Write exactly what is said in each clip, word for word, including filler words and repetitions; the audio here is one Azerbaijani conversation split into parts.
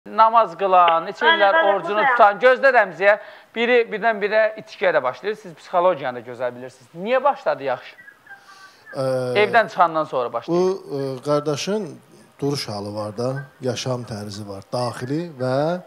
Namaz qılan, neçə illər orucunu tutan, gözdə Rəmziyə biri birdən-birə itikəyə də başlayır. Siz psixologiyanı da gözəl bilirsiniz. Niyə başladı yaxşı? Ee, Evdən çıxandan sonra başlayır. Bu e, qardaşın duruş halı var da, yaşam tərzi var. Daxili və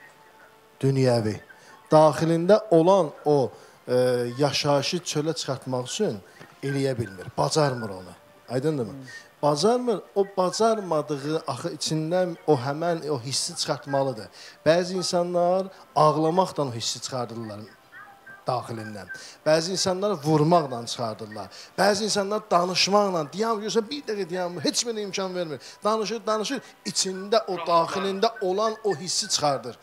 dünyəvi. Daxilində olan o e, yaşayışı çölə çıxartmaq üçün eləyə bilmir, bacarmır onu. Aydındırmı? Hmm. Bacarmır, o bacarmadığı axı içindən o həmən o hissi çıxartmalıdır. Bəzi insanlar ağlamaqla o hissi çıxardırlar daxilindən. Bəzi insanlar vurmaqla çıxardırlar. Bəzi insanlar danışmaqla, deyəm, görsə bir dəqiqə deyəm, heç mənə imkan vermir. Danışır, danışır, içində o daxilində olan o hissi çıxardır.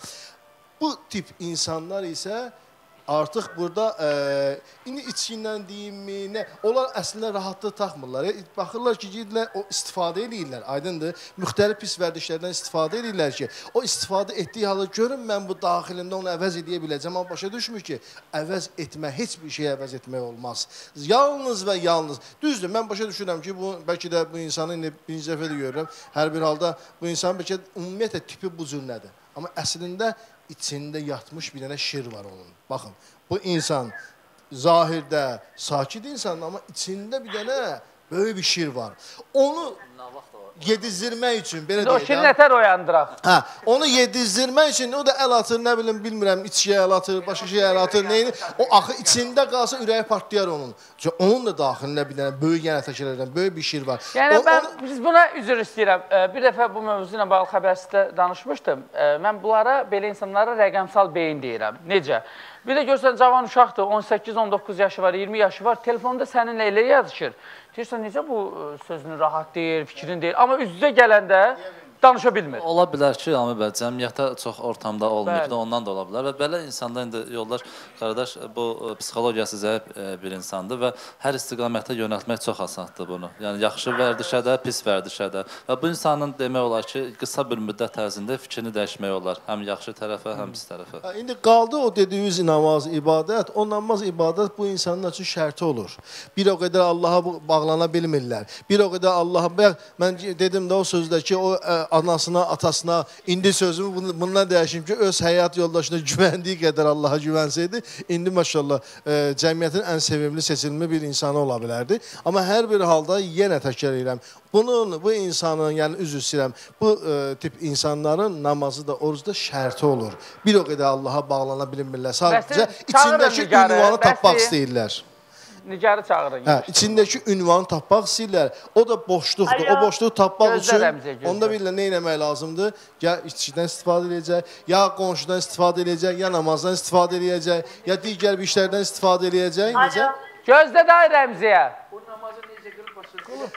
Bu tip insanlar isə artıq burada e, indi içkiyle deyimmi, nə? Onlar əslində rahatlıq taxmırlar. E, baxırlar ki, gedirlər, o istifadə edirlər, aydındır. Müxtəlif pis vərdişlərdən istifadə edirlər ki, o istifadə etdiyi halı görün, mən bu daxilində onu əvəz edə biləcəm. Amma başa düşmür ki, əvəz etmə, heç bir şey əvəz etmək olmaz. Yalnız və yalnız. Düzdür, mən başa düşürəm ki, bu, bəlkə də bu insanı indi birinci dəfə də görürəm. Hər bir halda bu insanın bəlkə ümumiyyətlə tipi bu cür nədir. Amma əslində içində yatmış bir dənə şir var onun. Baxın, bu insan zahirdə sakit insan, amma içində bir dənə böyle bir şir var. Onu yedizdirmək üçün, belə deyək. O şir nətər oyandıraq? Hə, onu yedizdirmək üçün, o da əl atır, nə bilim, bilmirəm, içkiyə əl atır, başqa şey əl atır, neyini. O axı içində qalsa ürəyi partlayar onun. Çünki onun da daxilində bir dənə böyük yenə təkərlərdən, böyük bir şir var. Yəni, mən biz buna üzr istəyirəm. Bir dəfə bu mövzu ilə bağlı xəbərsizdə danışmışdım. Mən bunlara, belə insanlara rəqəmsal beyin deyirəm. Necə? Bir də görsən, cavan uşaqdır, on səkkiz on doqquz yaşı var, iyirmi yaşı var, telefonda səninlə elə yazışır. Deyirsən, necə bu sözünü rahat deyir, fikrini deyir, amma üz-üzə gələndə danışa bilmir. Ola bilər ki, Amir bəy, cəmiyyətə çox ortamda olmayıb da, ondan da ola bilər və belə insanda indi yoldaş, qardaş, bu psixologiyası zəif bir insandır və hər istiqamətə yönəltmək çox asandır bunu. Yəni, yaxşı vərdişə də, pis vərdişə də və bu insanın demək olar ki, qısa bir müddət ərzində fikrini dəyişmək olar, həm yaxşı tərəfə, həm pis tərəfə. İndi qaldı o dediyiniz namaz, ibadət, o namaz, ibadət bu insanın üçün şərti olur. Bir o qədər Allaha bağlana bilmirlər, bir o qədər Allaha, mən dedim də o sözdə ki, o anasına, atasına, indi sözümü bundan dəyişim ki, öz həyat yoldaşına güvəndiyi qədər Allaha güvənsəydi, indi maşallah e, cəmiyyətin ən sevimli, seçilmiş bir insanı ola bilərdi. Amma hər bir halda yenə təkrar edirəm, bunun, bu insanın, yəni üzr istəyirəm, bu e, tip insanların namazı da, orucu da şərti olur. Bir o qədər Allaha bağlana bilmirlər. Sadəcə içindəki ünvanı tapmaq istəyirlər. Nigarı çağırın. Hə, içindəki ünvanı tapmaq istəyirlər. O da boşluqdur. O boşluğu tapmaq üçün onda bilirlər nə etmək lazımdır? Ya içkidən istifadə edəcək, ya qonşudan istifadə edəcək, ya namazdan istifadə edəcək, ya digər bir işlərdən istifadə edəcək. Gözdə day Rəmziyə. Bu namazı necə qılıb başlayır?